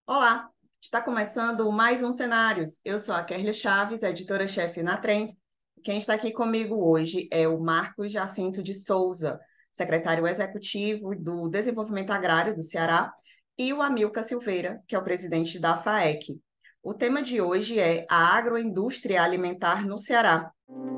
Olá, está começando mais um Cenários. Eu sou a Kerlia Chaves, editora-chefe na Trends. Quem está aqui comigo hoje é o Marcos Jacinto de Souza, secretário executivo do Desenvolvimento Agrário do Ceará, e o Amilcar Silveira, que é o presidente da FAEC. O tema de hoje é a agroindústria alimentar no Ceará.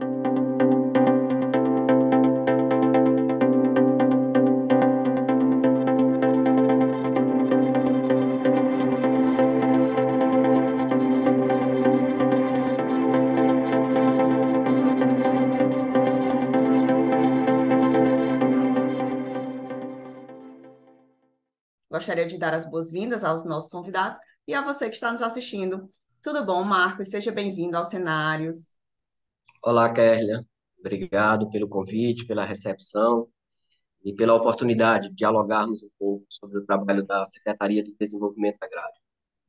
Gostaria de dar as boas-vindas aos nossos convidados e a você que está nos assistindo. Tudo bom, Marcos? Seja bem-vindo aos Cenários. Olá, Kerlia. Obrigado pelo convite, pela recepção e pela oportunidade de dialogarmos um pouco sobre o trabalho da Secretaria de Desenvolvimento Agrário.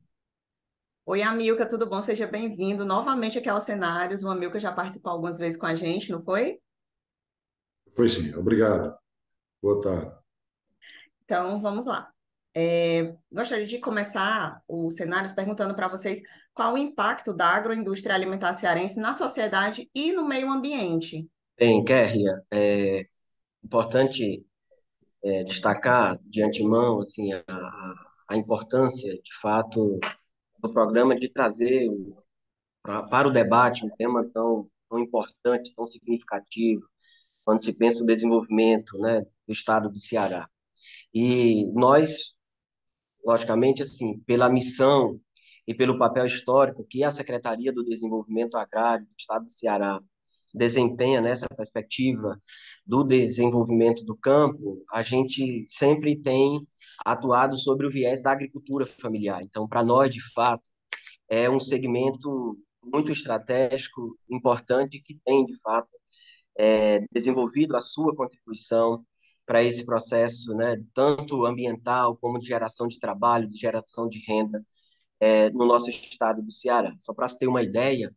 Oi, Amilca, tudo bom? Seja bem-vindo novamente aqui aos Cenários. O Amilca já participou algumas vezes com a gente, não foi? Foi sim, obrigado. Boa tarde. Então, vamos lá. Gostaria de começar os cenários perguntando para vocês qual o impacto da agroindústria alimentar cearense na sociedade e no meio ambiente. Bem, Kerlia, é importante destacar de antemão assim, a importância, de fato, do programa de trazer para o debate um tema tão importante, tão significativo, quando se pensa o desenvolvimento, né, do estado do Ceará. E nós, logicamente, assim, pela missão e pelo papel histórico que a Secretaria do Desenvolvimento Agrário do Estado do Ceará desempenha nessa perspectiva do desenvolvimento do campo, a gente sempre tem atuado sobre o viés da agricultura familiar. Então, para nós, de fato, é um segmento muito estratégico, importante, que tem, de fato, desenvolvido a sua contribuição para esse processo, né, tanto ambiental como de geração de trabalho, de geração de renda, no nosso estado do Ceará. Só para se ter uma ideia,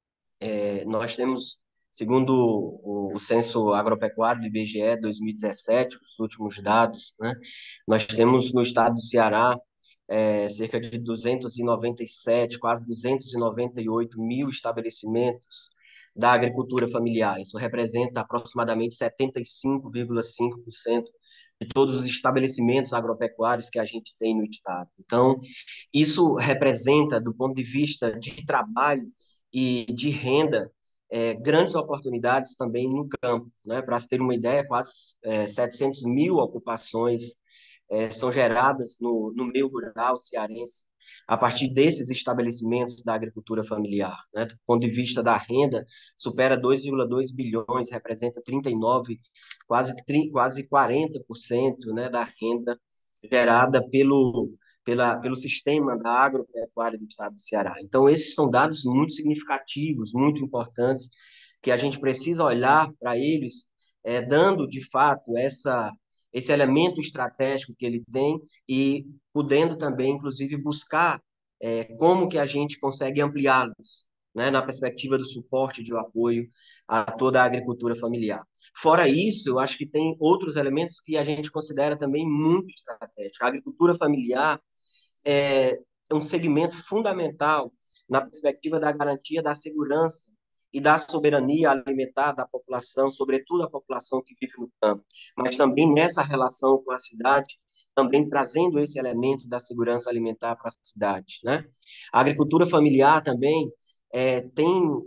nós temos, segundo o Censo Agropecuário do IBGE 2017, os últimos dados, né, nós temos no estado do Ceará cerca de 297, quase 298 mil estabelecimentos da agricultura familiar. Isso representa aproximadamente 75,5% de todos os estabelecimentos agropecuários que a gente tem no estado. Então, isso representa, do ponto de vista de trabalho e de renda, grandes oportunidades também no campo, né? Para se ter uma ideia, quase 700 mil ocupações são geradas no meio rural cearense a partir desses estabelecimentos da agricultura familiar, né? Do ponto de vista da renda, supera 2,2 bilhões, representa 39, quase 40%, né, da renda gerada pelo sistema da agropecuária do estado do Ceará. Então, esses são dados muito significativos, muito importantes, que a gente precisa olhar para eles, dando, de fato, esse elemento estratégico que ele tem e podendo também, inclusive, buscar como que a gente consegue ampliá-los, né, na perspectiva do suporte e do apoio a toda a agricultura familiar. Fora isso, eu acho que tem outros elementos que a gente considera também muito estratégicos. A agricultura familiar é um segmento fundamental na perspectiva da garantia da segurança e da soberania alimentar da população, sobretudo a população que vive no campo, mas também nessa relação com a cidade, também trazendo esse elemento da segurança alimentar para a cidade, né? A agricultura familiar também tem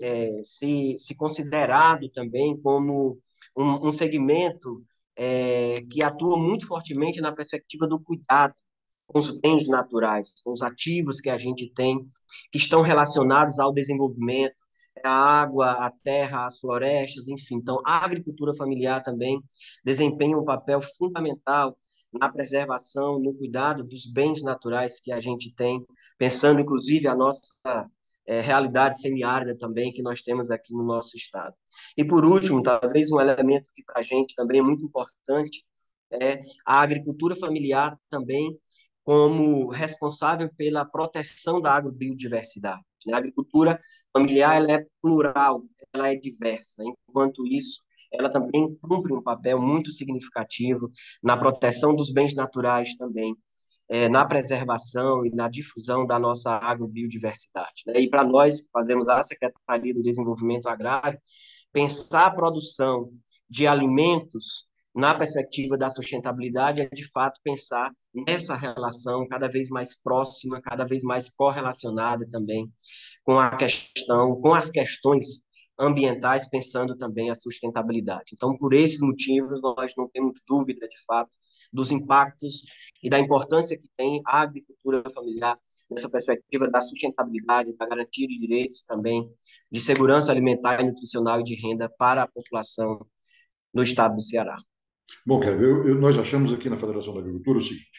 se considerado também como um segmento que atua muito fortemente na perspectiva do cuidado com os bens naturais, com os ativos que a gente tem, que estão relacionados ao desenvolvimento, a água, a terra, as florestas, enfim. Então, a agricultura familiar também desempenha um papel fundamental na preservação, no cuidado dos bens naturais que a gente tem, pensando inclusive a nossa realidade semiárida também que nós temos aqui no nosso estado. E por último, talvez um elemento que para a gente também é muito importante é a agricultura familiar também como responsável pela proteção da agrobiodiversidade. A agricultura familiar ela é plural, ela é diversa. Enquanto isso, ela também cumpre um papel muito significativo na proteção dos bens naturais também, na preservação e na difusão da nossa agrobiodiversidade, né? E para nós que fazemos a Secretaria do Desenvolvimento Agrário, pensar a produção de alimentos na perspectiva da sustentabilidade é, de fato, pensar nessa relação cada vez mais próxima, cada vez mais correlacionada também com as questões ambientais, pensando também a sustentabilidade. Então, por esses motivos, nós não temos dúvida, de fato, dos impactos e da importância que tem a agricultura familiar nessa perspectiva da sustentabilidade, da garantia de direitos também, de segurança alimentar e nutricional e de renda para a população no estado do Ceará. Bom, Kevin, nós achamos aqui na Federação da Agricultura o seguinte,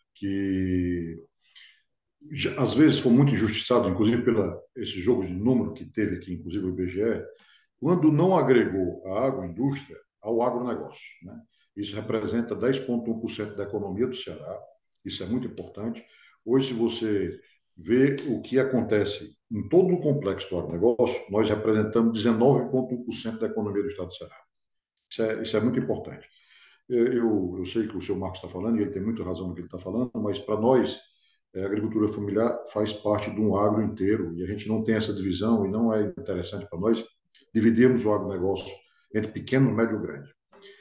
que às vezes foi muito injustiçado, inclusive pela esse jogo de número que teve aqui, inclusive o IBGE, quando não agregou a agroindústria ao agronegócio, né? Isso representa 10,1% da economia do Ceará, isso é muito importante. Hoje, se você vê o que acontece em todo o complexo do agronegócio, nós representamos 19,1% da economia do estado do Ceará. Isso é muito importante. Eu sei que o senhor Marcos está falando, e ele tem muita razão no que ele está falando, mas para nós, a agricultura familiar faz parte de um agro inteiro, e a gente não tem essa divisão, e não é interessante para nós dividirmos o agronegócio entre pequeno, médio e grande.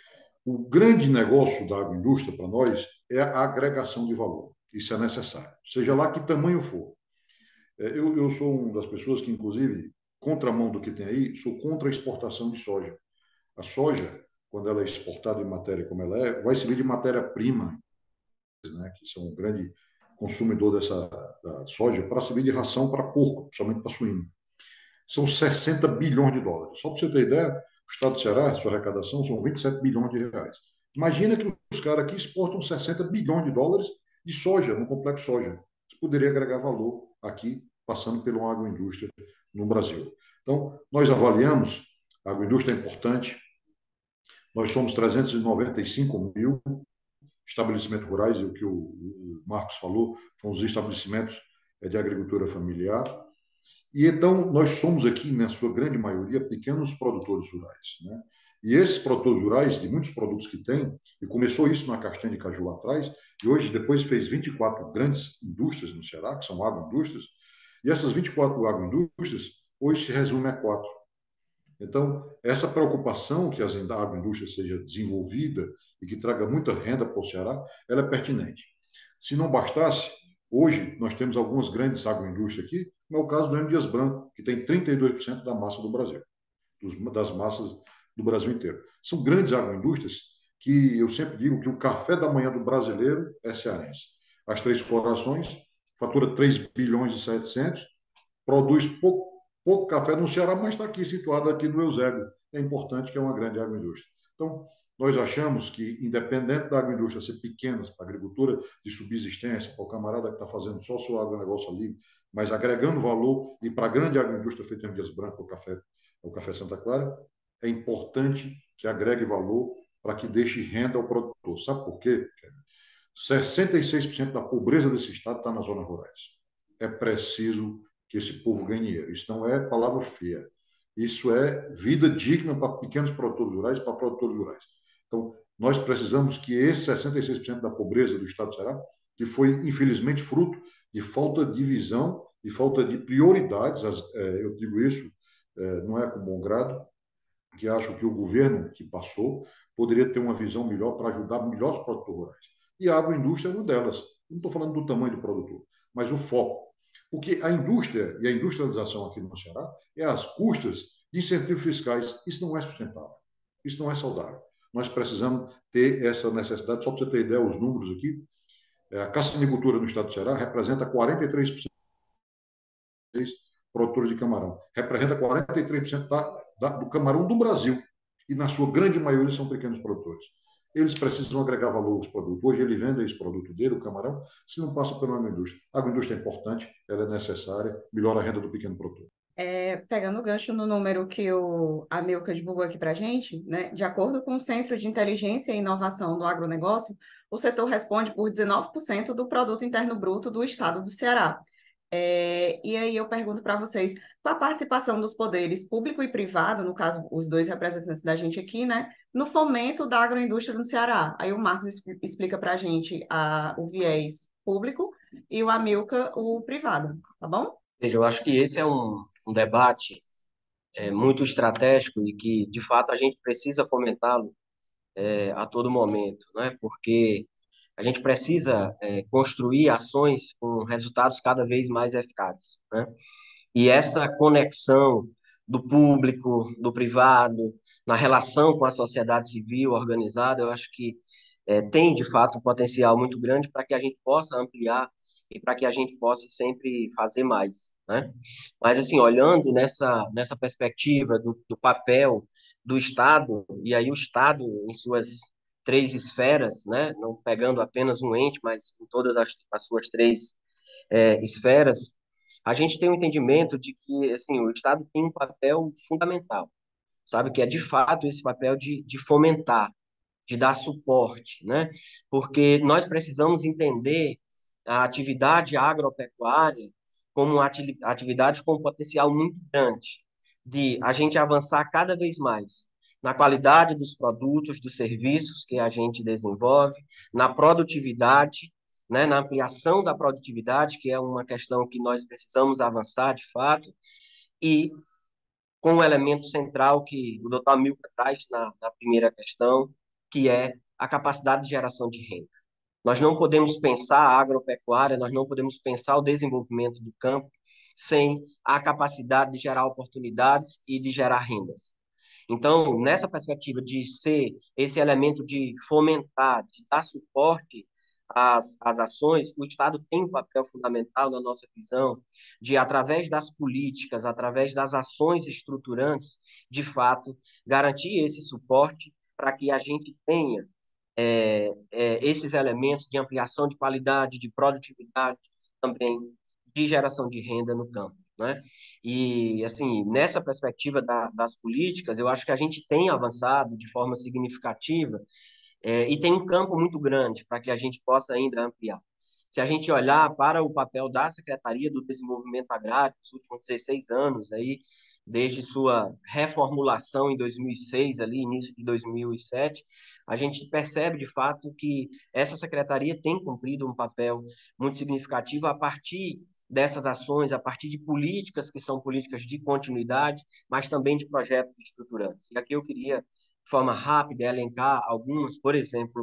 O grande negócio da agroindústria para nós é a agregação de valor. Isso é necessário, seja lá que tamanho for. Eu sou uma das pessoas que, inclusive, contramão do que tem aí, sou contra a exportação de soja. A soja, quando ela é exportada em matéria como ela é, vai servir de matéria-prima, né, que são um grande consumidor da soja, para servir de ração para porco, principalmente para suíno. São 60 bilhões de dólares. Só para você ter ideia, o estado do Ceará, sua arrecadação, são 27 bilhões de reais. Imagina que os caras aqui exportam 60 bilhões de dólares de soja, no complexo soja. Isso poderia agregar valor aqui, passando pela agroindústria no Brasil. Então, nós avaliamos, a agroindústria é importante, nós somos 395 mil estabelecimentos rurais, e o que o Marcos falou, são os estabelecimentos de agricultura familiar. E então, nós somos aqui, na sua grande maioria, pequenos produtores rurais, né? E esses produtores rurais, de muitos produtos que tem, e começou isso na castanha de caju lá atrás, e hoje depois fez 24 grandes indústrias no Ceará, que são agroindústrias, e essas 24 agroindústrias hoje se resumem a 4. Então, essa preocupação que a agroindústria seja desenvolvida e que traga muita renda para o Ceará, ela é pertinente. Se não bastasse, hoje nós temos algumas grandes agroindústrias aqui, como é o caso do M. Dias Branco, que tem 32% da massa do Brasil, das massas do Brasil inteiro. São grandes agroindústrias que eu sempre digo que o café da manhã do brasileiro é cearense. As Três Corações fatura 3 bilhões e 700, produz pouco café no Ceará, mas está aqui situado aqui no Eusébio. É importante que é uma grande agroindústria. Então, nós achamos que, independente da agroindústria ser pequena, para a agricultura de subsistência, para o camarada que está fazendo só o seu agronegócio ali, mas agregando valor, e para a grande agroindústria feita em Dias Branco, o café Santa Clara, é importante que agregue valor para que deixe renda ao produtor. Sabe por quê? 66% da pobreza desse estado está nas zonas rurais. É preciso que esse povo ganhe dinheiro. Isso não é palavra feia. Isso é vida digna para pequenos produtores rurais e para produtores rurais. Então, nós precisamos que esse 66% da pobreza do estado do Ceará, que foi, infelizmente, fruto de falta de visão e falta de prioridades, eu digo isso, não é com bom grado, que acho que o governo que passou poderia ter uma visão melhor para ajudar melhor os produtores rurais. E a agroindústria é uma delas. Não estou falando do tamanho do produtor, mas o foco. Porque a indústria e a industrialização aqui no Ceará é às custas de incentivos fiscais. Isso não é sustentável. Isso não é saudável. Nós precisamos ter essa necessidade. Só para você ter ideia, os números aqui, a cassinicultura no estado do Ceará representa 43% produtores de camarão. Representa 43% do camarão do Brasil. E, na sua grande maioria, são pequenos produtores. Eles precisam agregar valor aos produtos. Hoje, ele vende esse produto dele, o camarão, se não passa pela agroindústria. A agroindústria é importante, ela é necessária, melhora a renda do pequeno produtor. Pegando o gancho no número que o Amilcar divulgou aqui para a gente, né, de acordo com o Centro de Inteligência e Inovação do Agronegócio, o setor responde por 19% do produto interno bruto do estado do Ceará. E aí eu pergunto para vocês, qual a participação dos poderes público e privado, no caso, os dois representantes da gente aqui, né, no fomento da agroindústria no Ceará? Aí o Marcos explica para a gente o viés público e o Amilcar o privado, tá bom? Veja, eu acho que esse é um debate muito estratégico e que, de fato, a gente precisa comentá-lo a todo momento, né? Porque a gente precisa construir ações com resultados cada vez mais eficazes, né? E essa conexão do público, do privado, na relação com a sociedade civil organizada, eu acho que tem, de fato, um potencial muito grande para que a gente possa ampliar e para que a gente possa sempre fazer mais, né? Mas, assim, olhando nessa perspectiva do papel do Estado, e aí o Estado em suas três esferas, né? Não pegando apenas um ente, mas em todas as suas três esferas, a gente tem um entendimento de que, assim, o Estado tem um papel fundamental, sabe? Que é, de fato, esse papel de fomentar, de dar suporte, né? Porque nós precisamos entender a atividade agropecuária como uma atividade com um potencial muito grande de a gente avançar cada vez mais na qualidade dos produtos, dos serviços que a gente desenvolve, na produtividade, né, na ampliação da produtividade, que é uma questão que nós precisamos avançar de fato, e com o elemento central que o Dr. Milka traz na primeira questão, que é a capacidade de geração de renda. Nós não podemos pensar a agropecuária, nós não podemos pensar o desenvolvimento do campo sem a capacidade de gerar oportunidades e de gerar rendas. Então, nessa perspectiva de ser esse elemento de fomentar, de dar suporte às ações, o Estado tem um papel fundamental na nossa visão de, através das políticas, através das ações estruturantes, de fato, garantir esse suporte para que a gente tenha esses elementos de ampliação de qualidade, de produtividade, também de geração de renda no campo, né? E, assim, nessa perspectiva das políticas, eu acho que a gente tem avançado de forma significativa e tem um campo muito grande para que a gente possa ainda ampliar. Se a gente olhar para o papel da Secretaria do Desenvolvimento Agrário, nos últimos 16 anos, aí, desde sua reformulação em 2006, ali, início de 2007, a gente percebe, de fato, que essa secretaria tem cumprido um papel muito significativo a partir dessas ações, a partir de políticas que são políticas de continuidade, mas também de projetos estruturantes. E aqui eu queria, de forma rápida, elencar algumas, por exemplo,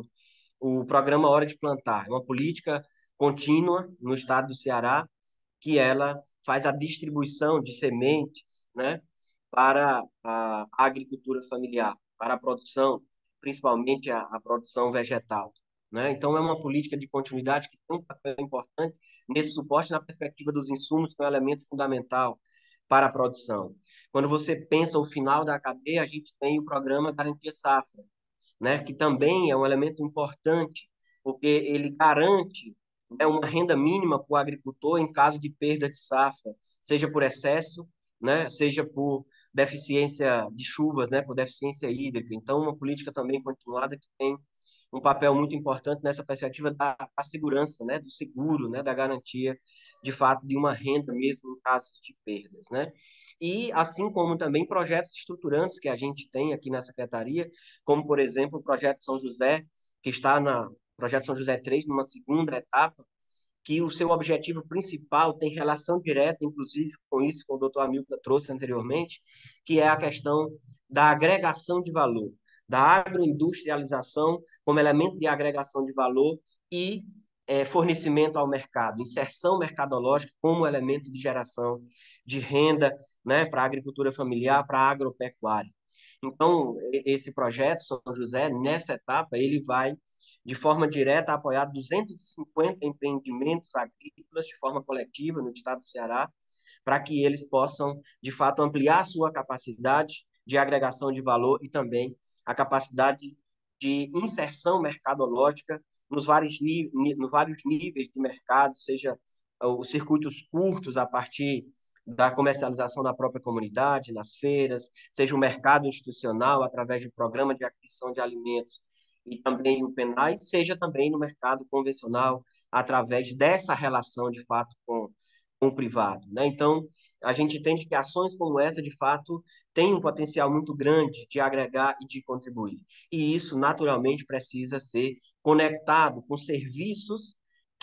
o programa Hora de Plantar, é uma política contínua no estado do Ceará, que ela faz a distribuição de sementes, né, para a agricultura familiar, para a produção, principalmente a produção vegetal, né? Então, é uma política de continuidade que tem um papel importante nesse suporte na perspectiva dos insumos, que é um elemento fundamental para a produção. Quando você pensa o final da cadeia, a gente tem o programa Garantia Safra, né, que também é um elemento importante, porque ele garante, né, uma renda mínima para o agricultor em caso de perda de safra, seja por excesso, né, seja por deficiência de chuvas, né, por deficiência hídrica. Então, uma política também continuada que tem um papel muito importante nessa perspectiva da segurança, né, do seguro, né, da garantia, de fato, de uma renda mesmo em caso de perdas, né? E assim como também projetos estruturantes que a gente tem aqui na Secretaria, como, por exemplo, o Projeto São José, que está na Projeto São José 3, numa segunda etapa, que o seu objetivo principal tem relação direta, inclusive, com isso que o doutor Amilcar trouxe anteriormente, que é a questão da agregação de valor, da agroindustrialização como elemento de agregação de valor e fornecimento ao mercado, inserção mercadológica como elemento de geração de renda, né, para a agricultura familiar, para a agropecuária. Então, esse projeto, São José, nessa etapa, ele vai de forma direta, apoiar 250 empreendimentos agrícolas de forma coletiva no estado do Ceará, para que eles possam, de fato, ampliar a sua capacidade de agregação de valor e também a capacidade de inserção mercadológica nos vários níveis de mercado, seja os circuitos curtos a partir da comercialização da própria comunidade, nas feiras, seja o mercado institucional através do programa de aquisição de alimentos e também o penais, seja também no mercado convencional, através dessa relação, de fato, com o privado, né? Então, a gente entende que ações como essa, de fato, têm um potencial muito grande de agregar e de contribuir. E isso, naturalmente, precisa ser conectado com serviços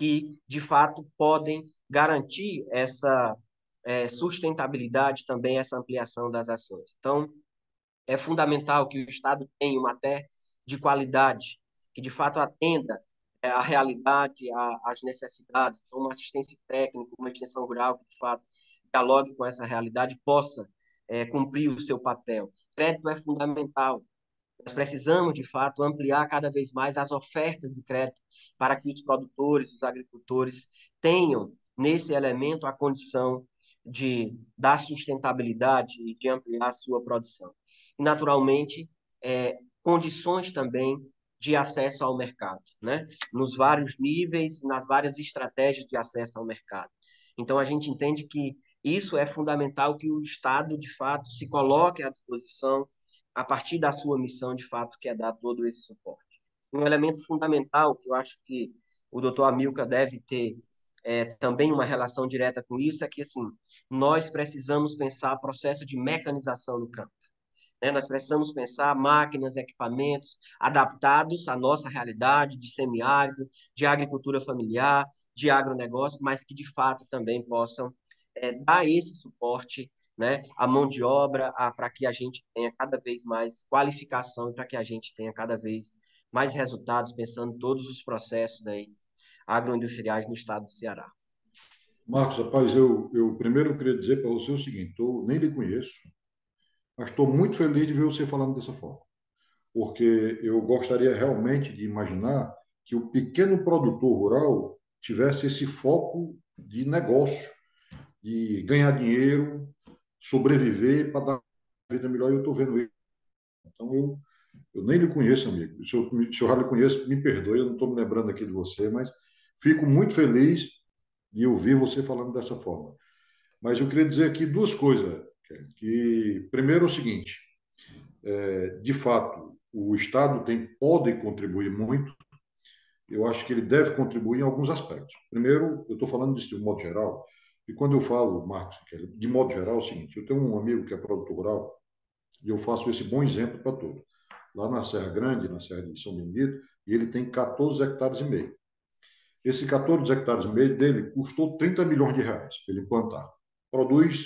que, de fato, podem garantir essa sustentabilidade, também essa ampliação das ações. Então, é fundamental que o Estado tenha uma TER de qualidade, que de fato atenda à realidade, às necessidades, então, uma assistência técnica, uma extensão rural que de fato dialogue com essa realidade, possa cumprir o seu papel. Crédito é fundamental. Nós precisamos, de fato, ampliar cada vez mais as ofertas de crédito para que os produtores, os agricultores tenham, nesse elemento, a condição de dar sustentabilidade e de ampliar a sua produção. E, naturalmente, condições também de acesso ao mercado, né? Nos vários níveis, nas várias estratégias de acesso ao mercado. Então, a gente entende que isso é fundamental, que o Estado, de fato, se coloque à disposição a partir da sua missão, de fato, que é dar todo esse suporte. Um elemento fundamental, que eu acho que o doutor Amilcar deve ter também uma relação direta com isso, é que, assim, nós precisamos pensar processo de mecanização no campo. Né? Nós precisamos pensar máquinas, equipamentos adaptados à nossa realidade de semiárido, de agricultura familiar, de agronegócio, mas que, de fato, também possam dar esse suporte, né, à mão de obra, para que a gente tenha cada vez mais qualificação e para que a gente tenha cada vez mais resultados, pensando em todos os processos aí agroindustriais no estado do Ceará. Marcos, rapaz, eu primeiro queria dizer para você o seguinte: eu nem lhe conheço, mas estou muito feliz de ver você falando dessa forma, porque eu gostaria realmente de imaginar que o pequeno produtor rural tivesse esse foco de negócio, de ganhar dinheiro, sobreviver para dar uma vida melhor. E eu estou vendo isso. Então, eu nem lhe conheço, amigo. Se eu já lhe conheço, me perdoe, eu não estou me lembrando aqui de você, mas fico muito feliz de ouvir você falando dessa forma. Mas eu queria dizer aqui duas coisas. Que, primeiro, é o seguinte: de fato, o Estado pode contribuir muito. Eu acho que ele deve contribuir em alguns aspectos. Primeiro, eu estou falando disso de um modo geral, e quando eu falo, Marcos, de modo geral, é o seguinte: eu tenho um amigo que é produtor rural, e eu faço esse bom exemplo para todos. Lá na Serra Grande, na Serra de São Benedito, e ele tem 14 hectares e meio. Esse 14 hectares e meio dele custou 30 milhões de reais para ele plantar. Produz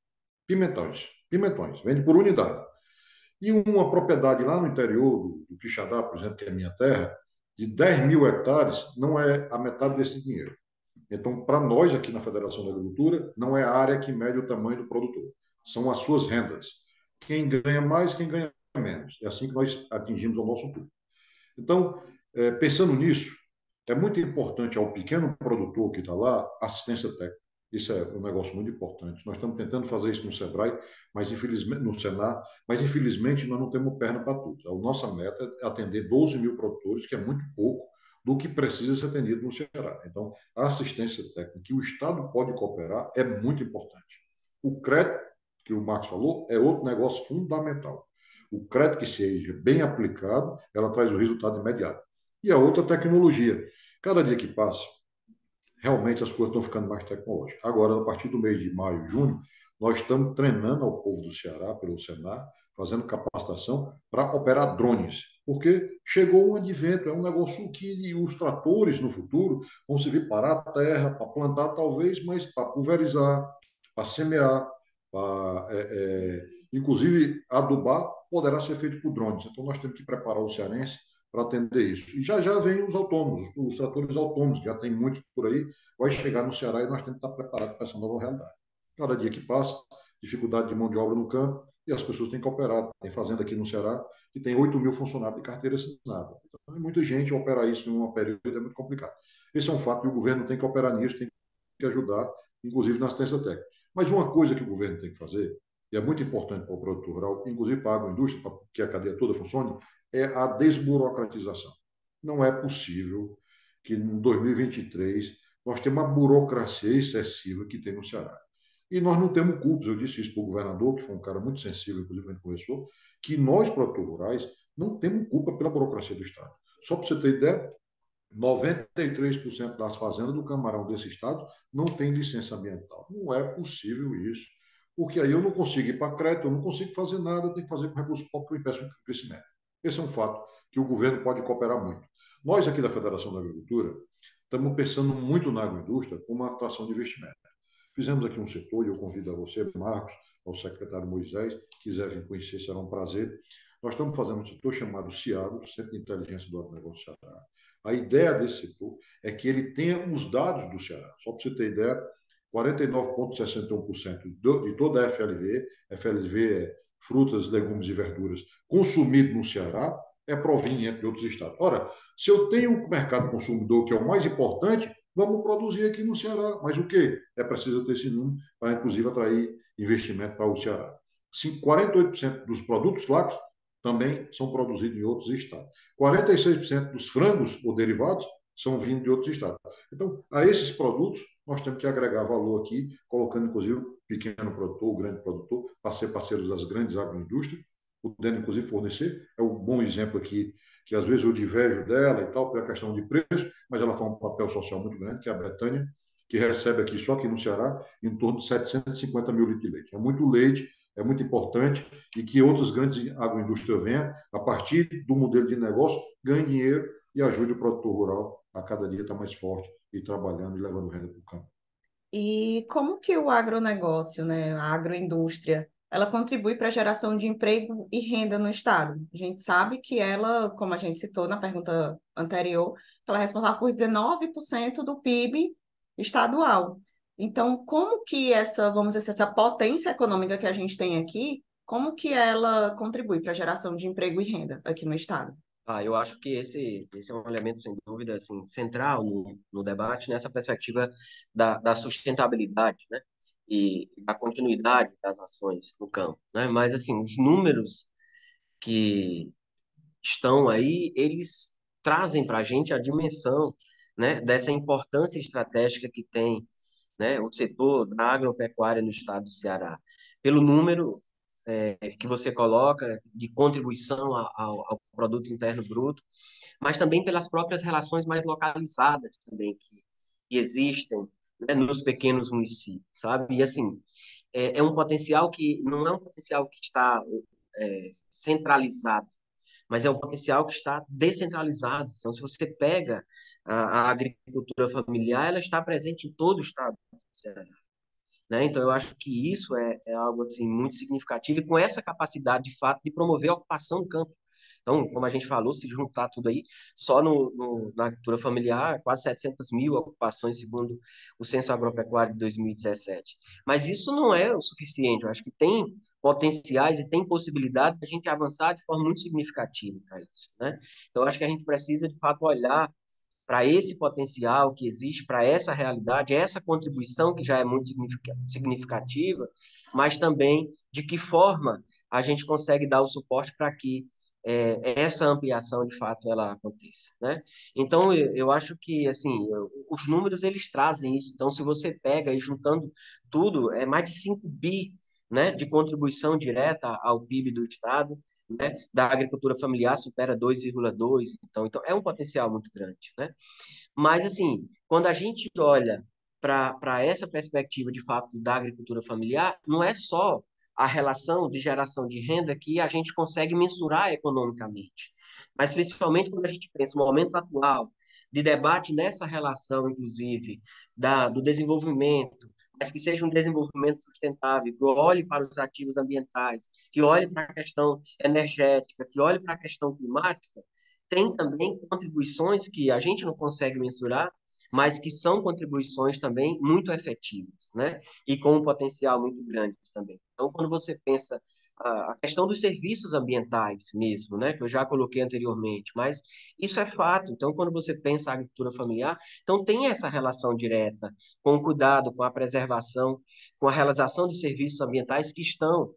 pimentões, vende por unidade. E uma propriedade lá no interior do Quixadá, por exemplo, que é a minha terra, de 10 mil hectares, não é a metade desse dinheiro. Então, para nós aqui na Federação da Agricultura, não é a área que mede o tamanho do produtor, são as suas rendas. Quem ganha mais, quem ganha menos. É assim que nós atingimos o nosso público. Então, pensando nisso, é muito importante ao pequeno produtor que está lá assistência técnica. Isso é um negócio muito importante. Nós estamos tentando fazer isso no Sebrae, mas infelizmente no Senar, mas infelizmente nós não temos perna para tudo. A nossa meta é atender 12 mil produtores, que é muito pouco do que precisa ser atendido no Ceará. Então, a assistência técnica que o Estado pode cooperar é muito importante. O crédito, que o Marcos falou, é outro negócio fundamental. O crédito que seja bem aplicado, ela traz o resultado imediato. E a outra tecnologia. Cada dia que passa, realmente as coisas estão ficando mais tecnológicas. Agora, a partir do mês de maio, junho, nós estamos treinando ao povo do Ceará, pelo Senar, fazendo capacitação para operar drones, porque chegou um advento, é um negócio que os tratores no futuro vão servir para a terra, para plantar talvez, mas para pulverizar, para semear, para, inclusive adubar, poderá ser feito por drones. Então nós temos que preparar o cearense para atender isso. E já já vem os autônomos, os tratores autônomos, já tem muitos por aí, vai chegar no Ceará e nós temos que estar preparados para essa nova realidade. Cada dia que passa, dificuldade de mão de obra no campo, e as pessoas têm que operar. Tem fazenda aqui no Ceará que tem 8 mil funcionários de carteira assinada. Então, muita gente operar isso em um período é muito complicado. Esse é um fato que o governo tem que operar nisso, tem que ajudar, inclusive na assistência técnica. Mas uma coisa que o governo tem que fazer, e é muito importante para o produtor rural, inclusive para a agroindústria, para que a cadeia toda funcione, é a desburocratização. Não é possível que em 2023 nós temos uma burocracia excessiva que tem no Ceará. E nós não temos culpas, eu disse isso para o governador, que foi um cara muito sensível, inclusive a gente conversou, que nós, produtores rurais, não temos culpa pela burocracia do Estado. Só para você ter ideia, 93% das fazendas do camarão desse estado não tem licença ambiental. Não é possível isso, porque aí eu não consigo ir para crédito, eu não consigo fazer nada, eu tenho que fazer com recurso próprio que eu impeço o crescimento. Esse é um fato que o governo pode cooperar muito. Nós aqui da Federação da Agricultura estamos pensando muito na agroindústria como uma atração de investimento. Fizemos aqui um setor, e eu convido a você, Marcos, ao secretário Moisés, quiser vir conhecer, será um prazer. Nós estamos fazendo um setor chamado CIAGRO, Centro de Inteligência do Agronegócio do Ceará. A ideia desse setor é que ele tenha os dados do Ceará. Só para você ter ideia, 49,61% de toda a FLV é frutas, legumes e verduras, consumido no Ceará, é proveniente de outros estados. Ora, se eu tenho um mercado consumidor que é o mais importante, vamos produzir aqui no Ceará. Mas o quê? É preciso ter esse número para, inclusive, atrair investimento para o Ceará. 48% dos produtos lácteos também são produzidos em outros estados. 46% dos frangos ou derivados são vindos de outros estados. Então, a esses produtos, nós temos que agregar valor aqui, colocando, inclusive, o pequeno produtor, o grande produtor, para ser parceiros das grandes agroindústrias, podendo, inclusive, fornecer. É um bom exemplo aqui, que às vezes eu diverjo dela e tal, pela questão de preço, mas ela faz um papel social muito grande, que é a Betânia, que recebe aqui, só aqui no Ceará, em torno de 750 mil litros de leite. É muito leite, é muito importante, e que outras grandes agroindústrias venham, a partir do modelo de negócio, ganhem dinheiro e ajude o produtor rural a cada dia estar mais forte e trabalhando e levando renda para o campo. E como que o agronegócio, né, a agroindústria, ela contribui para a geração de emprego e renda no estado? A gente sabe que ela, como a gente citou na pergunta anterior, ela é responsável por 19% do PIB estadual. Então, como que essa, vamos dizer, essa potência econômica que a gente tem aqui, como que ela contribui para a geração de emprego e renda aqui no estado? Eu acho que esse é um elemento, sem dúvida, assim, central no debate, nessa perspectiva da sustentabilidade, né? E da continuidade das ações no campo, né? Mas, assim, os números que estão aí, eles trazem para a gente a dimensão, né, dessa importância estratégica que tem, né, o setor da agropecuária no estado do Ceará. Pelo número que você coloca de contribuição ao produto interno bruto, mas também pelas próprias relações mais localizadas também que existem, né, nos pequenos municípios, sabe? E assim, é um potencial que não é um potencial que está centralizado, mas é um potencial que está descentralizado. Então, se você pega a agricultura familiar, ela está presente em todo o estado do Ceará, né? Então, eu acho que isso é algo assim, muito significativo e com essa capacidade, de fato, de promover a ocupação do campo. Então, como a gente falou, se juntar tudo aí, só na agricultura familiar, quase 700 mil ocupações, segundo o Censo Agropecuário de 2017. Mas isso não é o suficiente. Eu acho que tem potenciais e tem possibilidade de a gente avançar de forma muito significativa para isso, né? Então, eu acho que a gente precisa, de fato, olhar para esse potencial que existe, para essa realidade, essa contribuição que já é muito significativa, mas também de que forma a gente consegue dar o suporte para que essa ampliação, de fato, ela aconteça, né? Então, eu acho que, assim, os números, eles trazem isso. Então, se você pega e juntando tudo, é mais de 5 bi, né, de contribuição direta ao PIB do Estado, né, da agricultura familiar supera 2,2, então é um potencial muito grande, né? Mas, assim, quando a gente olha para essa perspectiva, de fato, da agricultura familiar, não é só a relação de geração de renda que a gente consegue mensurar economicamente, mas principalmente quando a gente pensa no momento atual de debate nessa relação, inclusive, do desenvolvimento, mas que seja um desenvolvimento sustentável, que olhe para os ativos ambientais, que olhe para a questão energética, que olhe para a questão climática, tem também contribuições que a gente não consegue mensurar, mas que são contribuições também muito efetivas, né? E com um potencial muito grande também. Então, quando você pensa a questão dos serviços ambientais mesmo, né? Que eu já coloquei anteriormente, mas isso é fato. Então, quando você pensa a agricultura familiar, então tem essa relação direta com o cuidado, com a preservação, com a realização de serviços ambientais que estão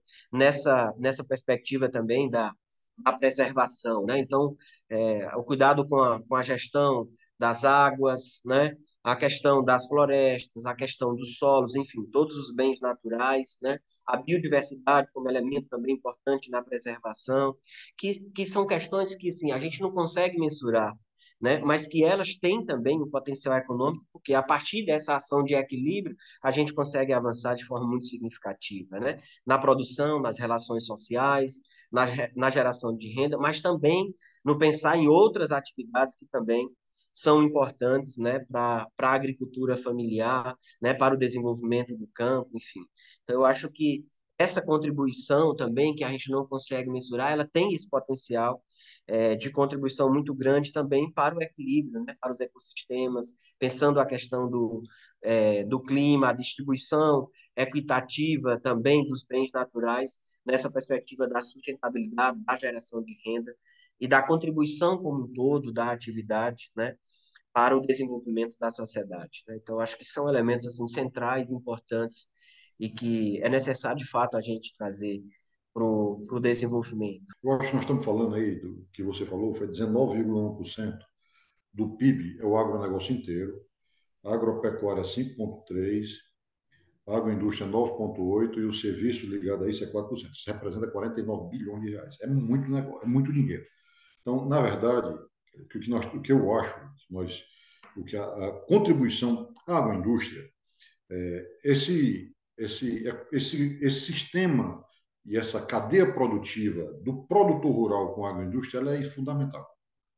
nessa perspectiva também da preservação, né? Então, o cuidado com a gestão das águas, né? A questão das florestas, a questão dos solos, enfim, todos os bens naturais, né? A biodiversidade como elemento também importante na preservação, que são questões que, assim, a gente não consegue mensurar, né? Mas que elas têm também um potencial econômico, porque a partir dessa ação de equilíbrio, a gente consegue avançar de forma muito significativa, né? Na produção, nas relações sociais, na geração de renda, mas também no pensar em outras atividades que também são importantes, né, para a agricultura familiar, né, para o desenvolvimento do campo, enfim. Então, eu acho que essa contribuição também, que a gente não consegue mensurar, ela tem esse potencial de contribuição muito grande também para o equilíbrio, né, para os ecossistemas, pensando a questão do clima, a distribuição equitativa também dos bens naturais, nessa perspectiva da sustentabilidade, da geração de renda e da contribuição como um todo da atividade, né, para o desenvolvimento da sociedade, né? Então, acho que são elementos assim centrais, importantes e que é necessário, de fato, a gente trazer para o desenvolvimento. Eu acho que nós estamos falando aí do que você falou, foi 19,1% do PIB, é o agronegócio inteiro, a agropecuária 5,3%, a agroindústria 9,8% e o serviço ligado a isso é 4%. Isso representa 49 bilhões de reais. É muito negócio, é muito dinheiro. Então, na verdade, o que eu acho, o que a contribuição à agroindústria, esse sistema e essa cadeia produtiva do produtor rural com a agroindústria, ela é fundamental.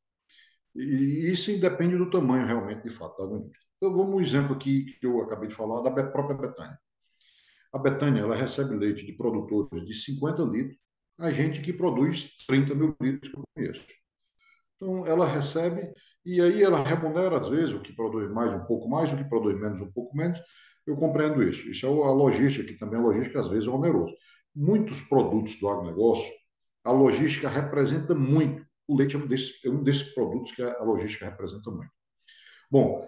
E isso independe do tamanho, realmente, de fato, da agroindústria. Então, vamos um exemplo aqui que eu acabei de falar, da própria Betânia. A Betânia, ela recebe leite de produtores de 50 litros, a gente que produz 30 mil litros, que eu conheço. Então, ela recebe e aí ela remunera, às vezes, o que produz mais um pouco mais, o que produz menos um pouco menos. Eu compreendo isso. Isso é a logística, que também a logística, às vezes, é oneroso. Muitos produtos do agronegócio, a logística representa muito. O leite é um desses produtos que a logística representa muito. Bom,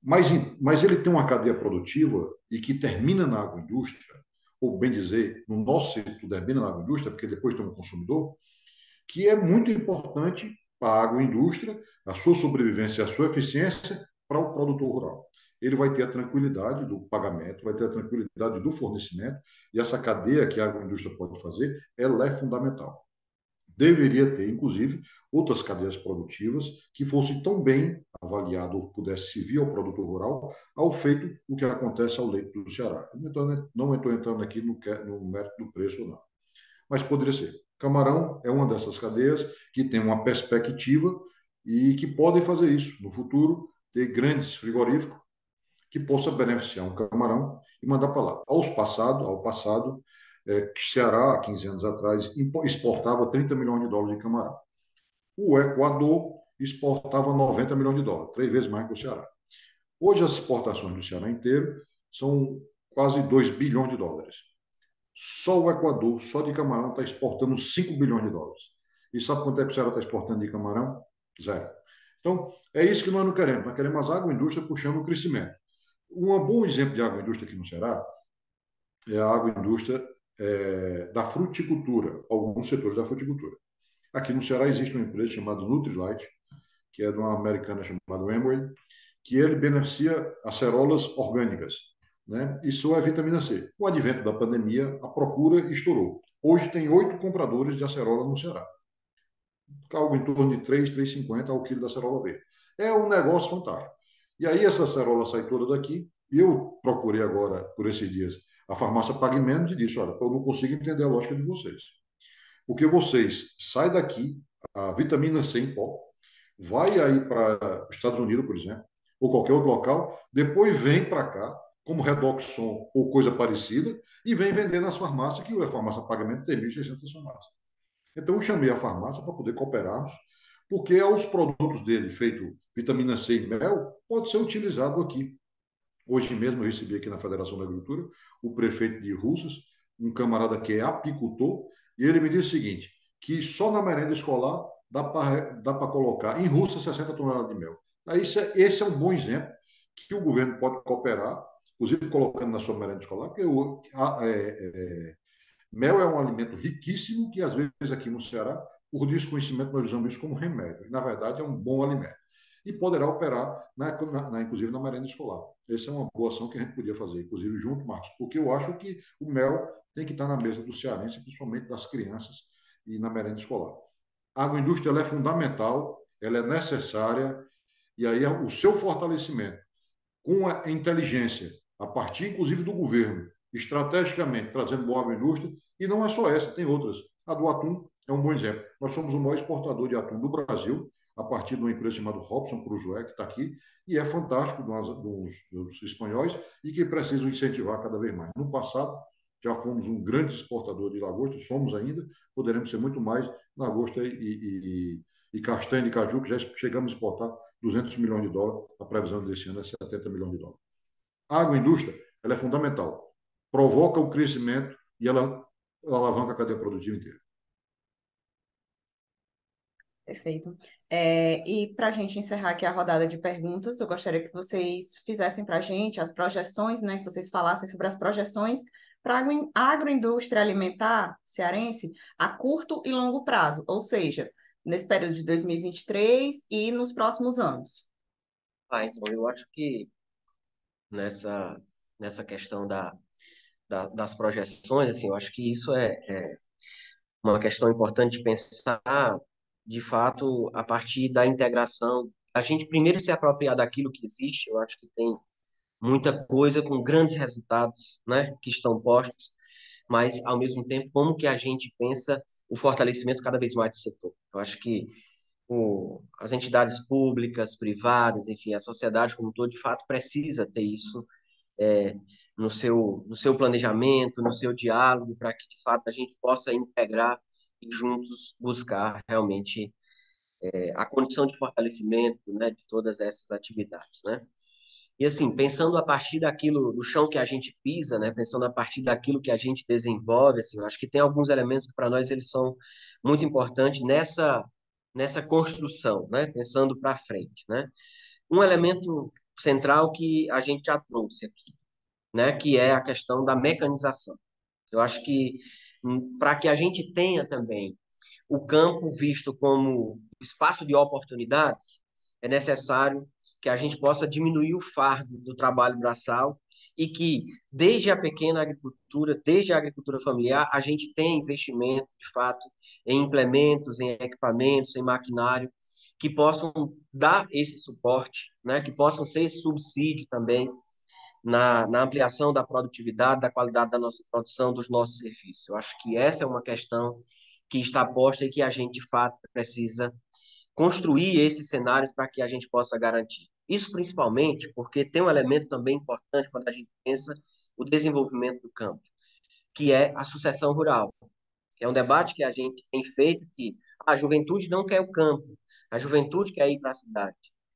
mas ele tem uma cadeia produtiva e que termina na agroindústria, ou bem dizer, no nosso setor termina na agroindústria, porque depois tem um consumidor, que é muito importante para a agroindústria, a sua sobrevivência, a sua eficiência para o produtor rural. Ele vai ter a tranquilidade do pagamento, vai ter a tranquilidade do fornecimento, e essa cadeia que a agroindústria pode fazer, ela é fundamental. Deveria ter, inclusive, outras cadeias produtivas que fossem tão bem avaliadas ou pudesse servir ao produtor rural ao feito o que acontece ao leite do Ceará. Não estou entrando aqui no mérito do preço, não. Mas poderia ser. Camarão é uma dessas cadeias que tem uma perspectiva e que podem fazer isso no futuro, ter grandes frigoríficos que possa beneficiar um camarão e mandar para lá. Ao passado, Ceará, há 15 anos atrás, exportava 30 milhões de dólares de camarão. O Equador exportava 90 milhões de dólares, 3 vezes mais que o Ceará. Hoje, as exportações do Ceará inteiro são quase 2 bilhões de dólares. Só o Equador, só de camarão, está exportando 5 bilhões de dólares. E sabe quanto é que o Ceará está exportando de camarão? Zero. Então, é isso que nós não queremos. Nós queremos a agroindústria puxando o crescimento. Um bom exemplo de agroindústria aqui no Ceará é a agroindústria da fruticultura, alguns setores da fruticultura. Aqui no Ceará existe uma empresa chamada Nutrilite, que é de uma americana chamada Amway, que ele beneficia acerolas orgânicas, né? Isso é vitamina C. Com o advento da pandemia, a procura estourou. Hoje tem 8 compradores de acerola no Ceará. Algo em torno de 3,50 ao quilo da acerola verde. É um negócio fantástico. E aí essa acerola sai toda daqui, e eu procurei agora, por esses dias, a farmácia Pague Menos e disse, olha, eu não consigo entender a lógica de vocês. Porque vocês saem daqui, a vitamina C em pó, vai aí para os Estados Unidos, por exemplo, ou qualquer outro local, depois vem para cá, como Redoxon ou coisa parecida, e vem vender nas farmácias, que a farmácia Pagamento tem 1.600 farmácias. Então, eu chamei a farmácia para poder cooperarmos, porque os produtos dele, feito vitamina C e mel, pode ser utilizado aqui. Hoje mesmo eu recebi aqui na Federação da Agricultura o prefeito de Russas, um camarada que é apicultor, e ele me disse o seguinte, que só na merenda escolar dá para colocar em Russas 60 toneladas de mel. Aí, esse é um bom exemplo que o governo pode cooperar, inclusive colocando na sua merenda escolar, porque mel é um alimento riquíssimo que, às vezes, aqui no Ceará, por desconhecimento, nós usamos isso como remédio. E, na verdade, é um bom alimento. E poderá operar, inclusive, na merenda escolar. Essa é uma boa ação que a gente podia fazer, inclusive, junto, Marcos, porque eu acho que o mel tem que estar na mesa do cearense, principalmente das crianças e na merenda escolar. A agroindústria ela é fundamental, ela é necessária, e aí o seu fortalecimento com a inteligência, a partir, inclusive, do governo, estrategicamente trazendo boa agroindústria, e não é só essa, tem outras. A do atum é um bom exemplo. Nós somos o maior exportador de atum do Brasil. a partir de uma empresa chamada Robson Cruzoé, que está aqui, e é fantástico dos espanhóis e que precisam incentivar cada vez mais. No passado, já fomos um grande exportador de lagosta, somos ainda, poderemos ser muito mais lagosta e castanha de caju, que já chegamos a exportar 200 milhões de dólares, a previsão desse ano é 70 milhões de dólares. A agroindústria, ela é fundamental, provoca o crescimento e ela alavanca a cadeia produtiva inteira. Perfeito. E para a gente encerrar aqui a rodada de perguntas, eu gostaria que vocês fizessem para a gente as projeções, né? Que vocês falassem sobre as projeções para a agroindústria alimentar cearense a curto e longo prazo, ou seja, nesse período de 2023 e nos próximos anos. Então, eu acho que nessa questão das projeções, assim, eu acho que isso é uma questão importante de pensar, de fato, a partir da integração. A gente primeiro se apropriar daquilo que existe, eu acho que tem muita coisa com grandes resultados, né, que estão postos, mas, ao mesmo tempo, como que a gente pensa o fortalecimento cada vez mais do setor. Eu acho que as entidades públicas, privadas, enfim, a sociedade como um todo, de fato, precisa ter isso é, no seu planejamento, no seu diálogo, para que, de fato, a gente possa integrar e juntos buscar realmente a condição de fortalecimento, né, de todas essas atividades, né? E assim, pensando a partir daquilo, do chão que a gente pisa, né, pensando a partir daquilo que a gente desenvolve, assim, eu acho que tem alguns elementos que para nós eles são muito importantes nessa construção, né, pensando para frente, né? Um elemento central que a gente já trouxe aqui, né, que é a questão da mecanização. Eu acho que para que a gente tenha também o campo visto como espaço de oportunidades, é necessário que a gente possa diminuir o fardo do trabalho braçal e que, desde a pequena agricultura, desde a agricultura familiar, a gente tenha investimento, de fato, em implementos, em equipamentos, em maquinário, que possam dar esse suporte, né, que possam ser esse subsídio também na ampliação da produtividade, da qualidade da nossa produção, dos nossos serviços. Eu acho que essa é uma questão que está posta e que a gente, de fato, precisa construir esses cenários para que a gente possa garantir. Isso principalmente porque tem um elemento também importante quando a gente pensa o desenvolvimento do campo, que é a sucessão rural. É um debate que a gente tem feito que a juventude não quer o campo, a juventude quer ir para a cidade.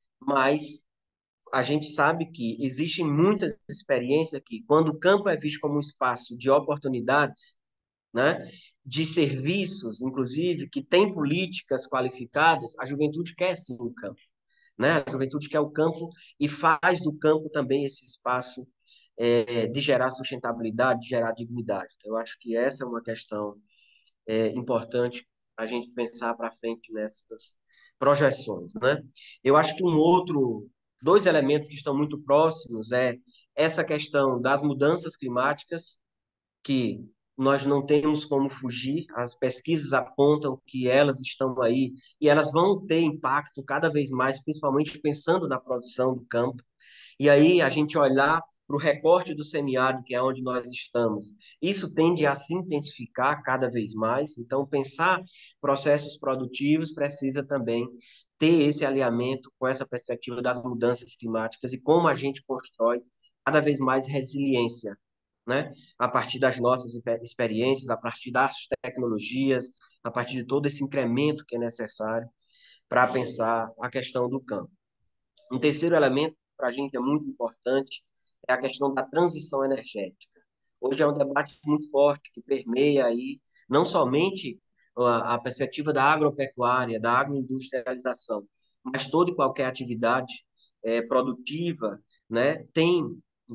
Mas a gente sabe que existem muitas experiências que, quando o campo é visto como um espaço de oportunidades, né, de serviços, inclusive, que tem políticas qualificadas, a juventude quer sim o campo, né? A juventude quer o campo e faz do campo também esse espaço de gerar sustentabilidade, de gerar dignidade. Então, eu acho que essa é uma questão importante a gente pensar para frente nessas projeções, né? Eu acho que dois elementos que estão muito próximos é essa questão das mudanças climáticas, que nós não temos como fugir, as pesquisas apontam que elas estão aí e elas vão ter impacto cada vez mais, principalmente pensando na produção do campo. E aí a gente olhar para o recorte do semiárido, que é onde nós estamos, isso tende a se intensificar cada vez mais. Então, pensar processos produtivos precisa também ter esse alinhamento com essa perspectiva das mudanças climáticas e como a gente constrói cada vez mais resiliência, né? A partir das nossas experiências, a partir das tecnologias, a partir de todo esse incremento que é necessário para pensar a questão do campo. Um terceiro elemento para a gente é muito importante é a questão da transição energética. Hoje é um debate muito forte que permeia aí não somente a perspectiva da agropecuária, da agroindustrialização, mas toda e qualquer atividade produtiva, né, tem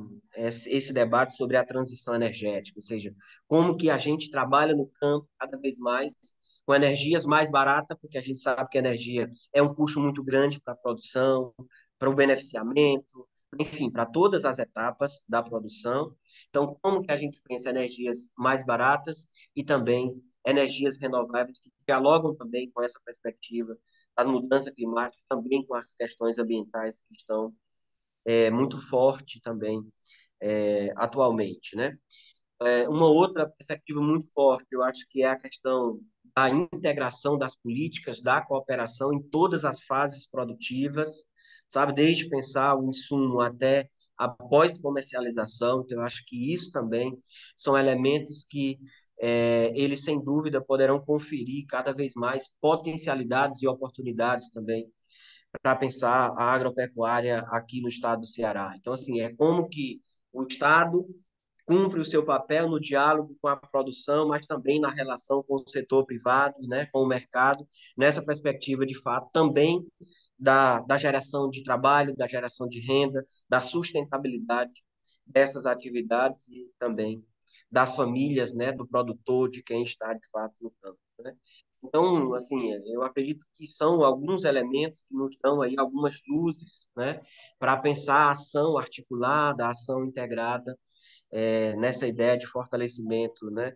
esse debate sobre a transição energética, ou seja, como que a gente trabalha no campo cada vez mais com energias mais baratas, porque a gente sabe que a energia é um custo muito grande para a produção, para o beneficiamento, enfim, para todas as etapas da produção. Então, como que a gente pensa energias mais baratas e também energias renováveis que dialogam também com essa perspectiva da mudança climática, também com as questões ambientais que estão muito forte também atualmente, né? Uma outra perspectiva muito forte, eu acho que é a questão da integração das políticas, da cooperação em todas as fases produtivas, sabe? Desde pensar o insumo até a pós-comercialização. Então, eu acho que isso também são elementos que eles, sem dúvida, poderão conferir cada vez mais potencialidades e oportunidades também para pensar a agropecuária aqui no estado do Ceará. Então, assim, é como que o Estado cumpre o seu papel no diálogo com a produção, mas também na relação com o setor privado, né, com o mercado, nessa perspectiva, de fato, também da geração de trabalho, da geração de renda, da sustentabilidade dessas atividades e também das famílias, né, do produtor, de quem está, de fato, no campo, né? Então, assim, eu acredito que são alguns elementos que nos dão aí algumas luzes, né, para pensar a ação articulada, a ação integrada, nessa ideia de fortalecimento, né,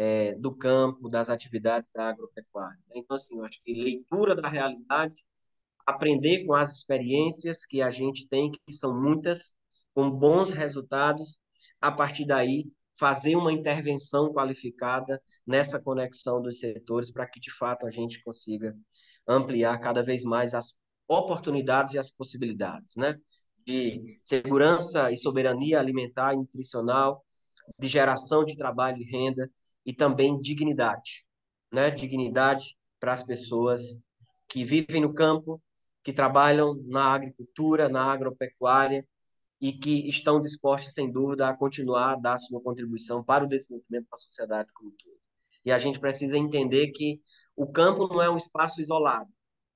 do campo, das atividades da agropecuária. Então, assim, eu acho que leitura da realidade, aprender com as experiências que a gente tem, que são muitas, com bons resultados, a partir daí fazer uma intervenção qualificada nessa conexão dos setores para que, de fato, a gente consiga ampliar cada vez mais as oportunidades e as possibilidades, né? De segurança e soberania alimentar e nutricional, de geração de trabalho e renda e também dignidade, né? Dignidade para as pessoas que vivem no campo, que trabalham na agricultura, na agropecuária e que estão dispostos, sem dúvida, a continuar a dar sua contribuição para o desenvolvimento da sociedade como um todo. E a gente precisa entender que o campo não é um espaço isolado,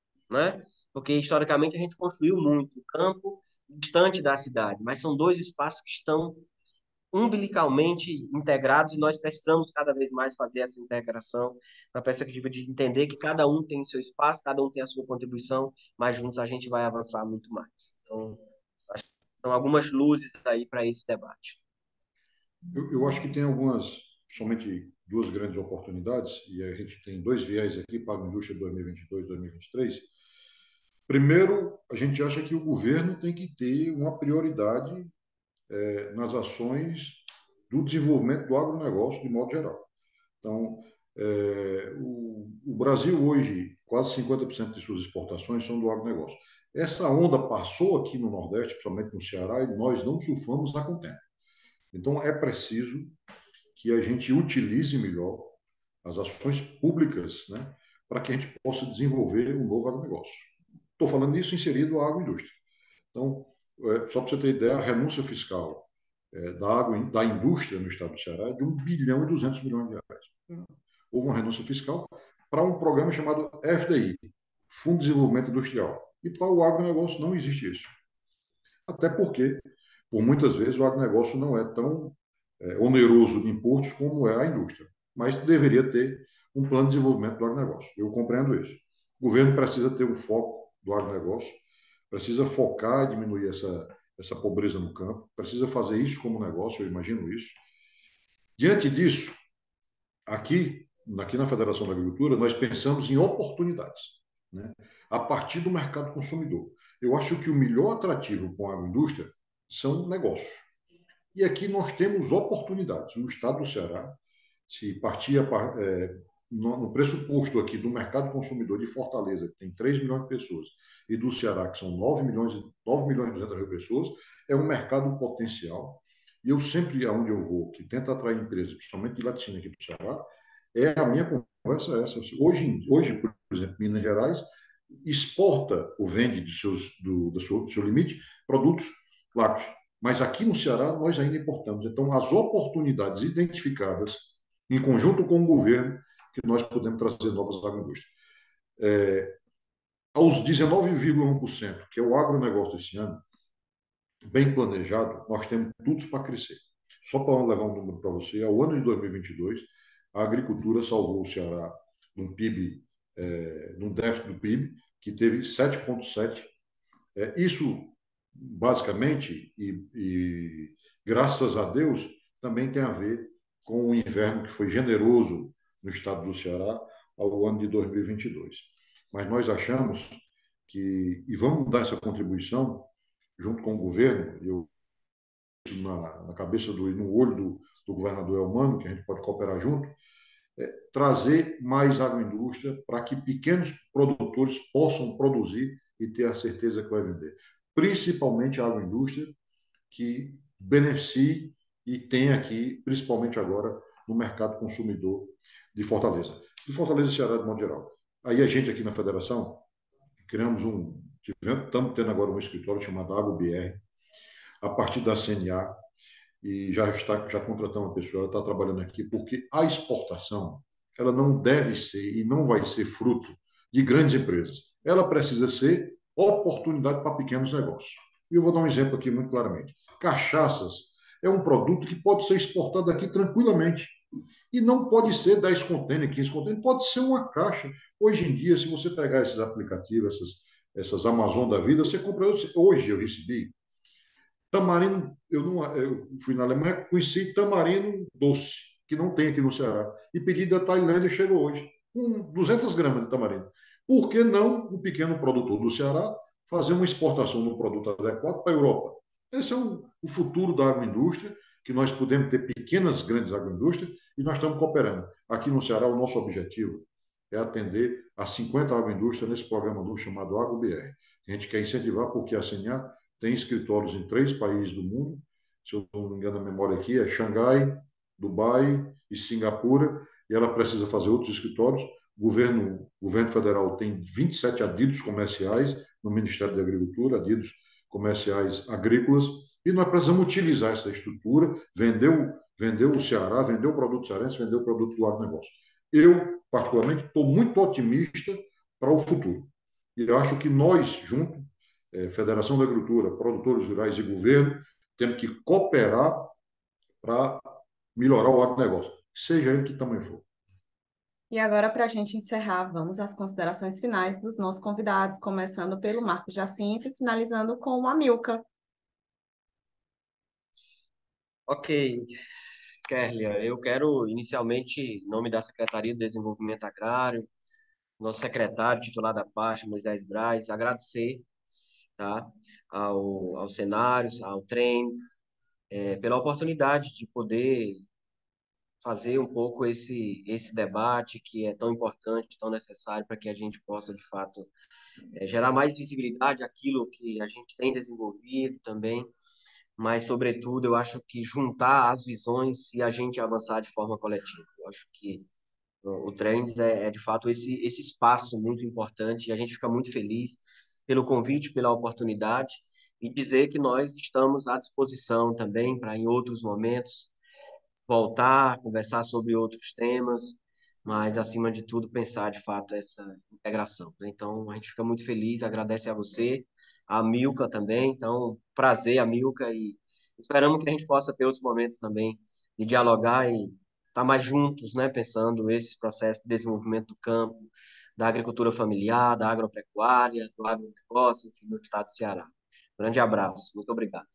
né? Porque historicamente a gente construiu muito o campo distante da cidade, mas são dois espaços que estão umbilicalmente integrados e nós precisamos cada vez mais fazer essa integração na perspectiva de entender que cada um tem o seu espaço, cada um tem a sua contribuição, mas juntos a gente vai avançar muito mais. Então, acho que são algumas luzes aí para esse debate. Eu acho que tem algumas, somente duas grandes oportunidades, e a gente tem dois viés aqui para a indústria 2022, 2023. Primeiro, a gente acha que o governo tem que ter uma prioridade nas ações do desenvolvimento do agronegócio, de modo geral. Então, o Brasil hoje, quase 50% de suas exportações são do agronegócio. Essa onda passou aqui no Nordeste, principalmente no Ceará, e nós não surfamos na contenta. Então, é preciso que a gente utilize melhor as ações públicas, né, para que a gente possa desenvolver um novo agronegócio. Estou falando isso inserido à agroindústria. Então, só para você ter ideia, a renúncia fiscal da indústria no estado do Ceará é de 1,2 bilhão de reais. Houve uma renúncia fiscal para um programa chamado FDI, Fundo de Desenvolvimento Industrial. E para o agronegócio não existe isso. Até porque, por muitas vezes, o agronegócio não é tão oneroso de impostos como é a indústria. Mas deveria ter um plano de desenvolvimento do agronegócio. Eu compreendo isso. O governo precisa ter um foco do agronegócio, precisa focar e diminuir essa pobreza no campo, precisa fazer isso como negócio, eu imagino isso. Diante disso, aqui na Federação da Agricultura, nós pensamos em oportunidades, né? A partir do mercado consumidor. Eu acho que o melhor atrativo para a agroindústria são negócios. E aqui nós temos oportunidades. No estado do Ceará, se partir no pressuposto aqui do mercado consumidor de Fortaleza, que tem 3 milhões de pessoas, e do Ceará, que são 9 milhões e 200 mil pessoas, é um mercado potencial. E eu sempre, aonde eu vou, que tenta atrair empresas, principalmente de laticínio aqui do Ceará, a minha conversa é essa. Hoje, por exemplo, Minas Gerais exporta ou vende do seu limite produtos lácteos. Mas aqui no Ceará nós ainda importamos. Então, as oportunidades identificadas em conjunto com o governo, que nós podemos trazer novas agroindústrias. Aos 19,1%, que é o agronegócio desse ano, bem planejado, nós temos tudo para crescer. Só para levar um número para você, ao ano de 2022, a agricultura salvou o Ceará num PIB, num déficit do PIB, que teve 7,7%. Isso, basicamente, e graças a Deus, também tem a ver com o inverno que foi generoso no estado do Ceará ao ano de 2022. Mas nós achamos e vamos dar essa contribuição junto com o governo, eu na cabeça no olho do governador Elmano, que a gente pode cooperar junto, trazer mais agroindústria para que pequenos produtores possam produzir e ter a certeza que vai vender. Principalmente a agroindústria, que beneficie e tem aqui, principalmente agora, no mercado consumidor de Fortaleza e Ceará de modo geral. Aí a gente aqui na federação estamos tendo agora um escritório chamado AgroBR, a partir da CNA, e já contratamos uma pessoa, ela está trabalhando aqui, porque a exportação, ela não deve ser e não vai ser fruto de grandes empresas. Ela precisa ser oportunidade para pequenos negócios. E eu vou dar um exemplo aqui muito claramente. Cachaças é um produto que pode ser exportado aqui tranquilamente. E não pode ser 10 containers, 15 containers, pode ser uma caixa. Hoje em dia, se você pegar esses aplicativos, essas Amazon da vida, você compra. Hoje eu recebi tamarindo, eu fui na Alemanha, conheci tamarindo doce, que não tem aqui no Ceará. E pedi da Tailândia, chegou hoje, com 200 gramas de tamarindo. Por que não o pequeno produtor do Ceará fazer uma exportação do produto adequado para a Europa? Esse é o futuro da agroindústria, que nós podemos ter pequenas, grandes agroindústrias, e nós estamos cooperando. Aqui no Ceará, o nosso objetivo é atender a 50 agroindústrias nesse programa novo chamado AgroBR. A gente quer incentivar porque a CNA tem escritórios em 3 países do mundo, se eu não me engano a memória aqui, é Xangai, Dubai e Singapura, e ela precisa fazer outros escritórios. O governo federal tem 27 adidos comerciais no Ministério da Agricultura, adidos comerciais agrícolas, e nós precisamos utilizar essa estrutura, vender o Ceará, vender o produto cearense, vender o produto do agronegócio. Eu, particularmente, estou muito otimista para o futuro. E eu acho que nós, juntos, Federação da Agricultura, produtores rurais e governo, temos que cooperar para melhorar o agronegócio, seja ele que tamanho for. E agora, para a gente encerrar, vamos às considerações finais dos nossos convidados, começando pelo Marcos Jacinto e finalizando com o Amilcar. Ok, Kerlia, eu quero inicialmente, em nome da Secretaria de Desenvolvimento Agrário, nosso secretário titular da pasta, Moisés Braz, agradecer, tá, ao Cenários, ao Trends, pela oportunidade de poder fazer um pouco esse debate que é tão importante, tão necessário para que a gente possa, de fato, gerar mais visibilidade àquilo que a gente tem desenvolvido também, mas, sobretudo, eu acho que juntar as visões e a gente avançar de forma coletiva. Eu acho que o Trends de fato, esse espaço muito importante e a gente fica muito feliz pelo convite, pela oportunidade e dizer que nós estamos à disposição também para, em outros momentos, voltar, conversar sobre outros temas, mas, acima de tudo, pensar, de fato, essa integração, né? Então, a gente fica muito feliz, agradece a você, a Milka também, então, prazer, a Milka, e esperamos que a gente possa ter outros momentos também de dialogar e estar mais juntos, né, pensando esse processo de desenvolvimento do campo, da agricultura familiar, da agropecuária, do agronegócio, enfim, no estado do Ceará. Grande abraço, muito obrigado.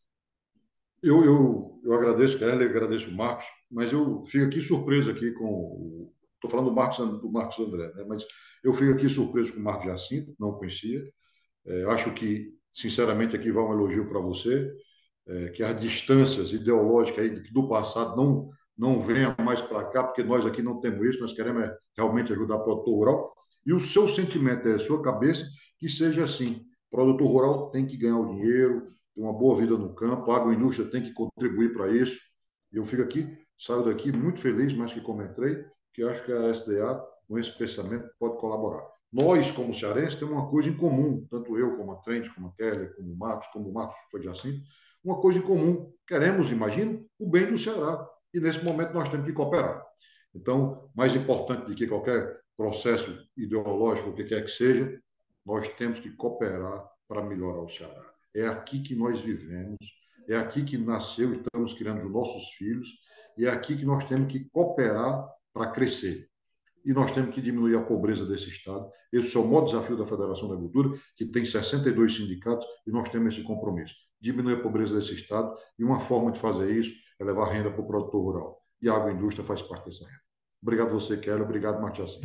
Eu agradeço, Kelly, agradeço o Marcos, mas eu fico aqui surpreso aqui com. Estou falando do Marcos André, né? Mas eu fico aqui surpreso com o Marcos Jacinto, não conhecia. Acho que, sinceramente, aqui vai um elogio para você, que as distâncias ideológicas aí do passado não venham mais para cá, porque nós aqui não temos isso, nós queremos realmente ajudar o produtor rural. E o seu sentimento a sua cabeça, que seja assim: o produtor rural tem que ganhar o dinheiro, ter uma boa vida no campo, a agroindústria tem que contribuir para isso. Eu fico aqui, saio daqui muito feliz, mais que comentei, que acho que a SDA, com esse pensamento, pode colaborar. Nós, como cearenses, temos uma coisa em comum, tanto eu, como a Trent, como a Kelly, como o Marcos foi de assim, uma coisa em comum. Queremos, imagino, o bem do Ceará. E nesse momento nós temos que cooperar. Então, mais importante do que qualquer processo ideológico, o que quer que seja, nós temos que cooperar para melhorar o Ceará. É aqui que nós vivemos, é aqui que nasceu e estamos criando os nossos filhos, e é aqui que nós temos que cooperar para crescer. E nós temos que diminuir a pobreza desse Estado. Esse é o maior desafio da Federação da Agricultura, que tem 62 sindicatos, e nós temos esse compromisso. Diminuir a pobreza desse Estado, e uma forma de fazer isso é levar renda para o produtor rural. E a agroindústria faz parte dessa renda. Obrigado a você, Kelly. Obrigado, Martiacinho.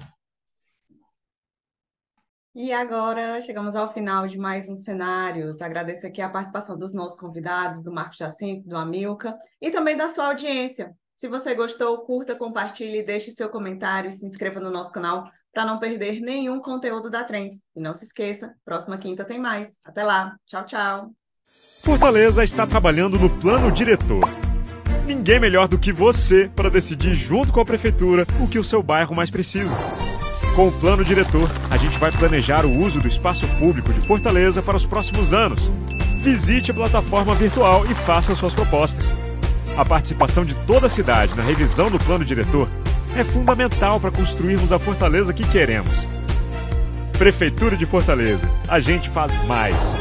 E agora chegamos ao final de mais um Cenários. Agradeço aqui a participação dos nossos convidados, do Marcos Jacinto, do Amilcar, e também da sua audiência. Se você gostou, curta, compartilhe, deixe seu comentário e se inscreva no nosso canal para não perder nenhum conteúdo da Trends. E não se esqueça, próxima quinta tem mais. Até lá. Tchau, tchau. Fortaleza está trabalhando no plano diretor. Ninguém melhor do que você para decidir junto com a prefeitura o que o seu bairro mais precisa. Com o plano diretor, a gente vai planejar o uso do espaço público de Fortaleza para os próximos anos. Visite a plataforma virtual e faça suas propostas. A participação de toda a cidade na revisão do plano diretor é fundamental para construirmos a Fortaleza que queremos. Prefeitura de Fortaleza, a gente faz mais.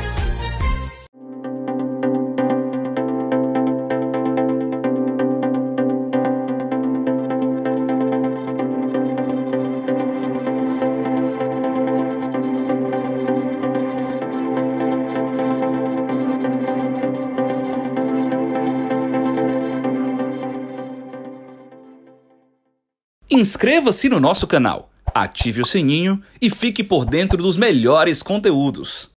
Inscreva-se no nosso canal, ative o sininho e fique por dentro dos melhores conteúdos.